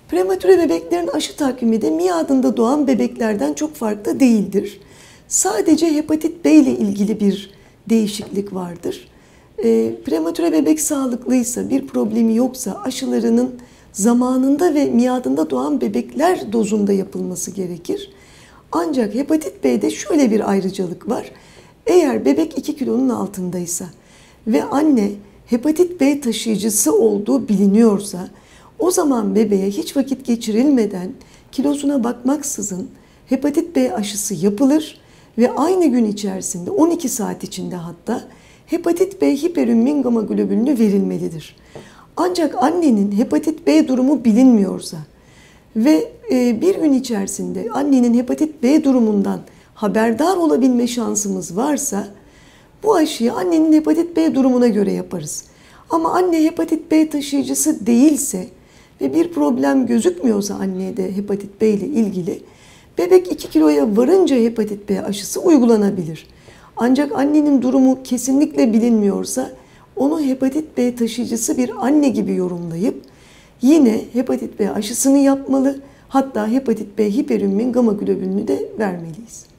Prematüre bebeklerin aşı takvimi de miadında doğan bebeklerden çok farklı değildir. Sadece hepatit B ile ilgili bir değişiklik vardır. Prematüre bebek sağlıklıysa, bir problemi yoksa aşılarının zamanında ve miadında doğan bebekler dozunda yapılması gerekir. Ancak hepatit B'de şöyle bir ayrıcalık var. Eğer bebek 2 kilonun altındaysa ve anne hepatit B taşıyıcısı olduğu biliniyorsa, o zaman bebeğe hiç vakit geçirilmeden kilosuna bakmaksızın hepatit B aşısı yapılır ve aynı gün içerisinde 12 saat içinde hatta hepatit B hiperümmin gama globulünü verilmelidir. Ancak annenin hepatit B durumu bilinmiyorsa ve bir gün içerisinde annenin hepatit B durumundan haberdar olabilme şansımız varsa bu aşıyı annenin hepatit B durumuna göre yaparız. Ama anne hepatit B taşıyıcısı değilse ve bir problem gözükmüyorsa annede hepatit B ile ilgili bebek 2 kiloya varınca hepatit B aşısı uygulanabilir. Ancak annenin durumu kesinlikle bilinmiyorsa onu hepatit B taşıyıcısı bir anne gibi yorumlayıp yine hepatit B aşısını yapmalı, hatta hepatit B hiperümmin gama globulünü de vermeliyiz.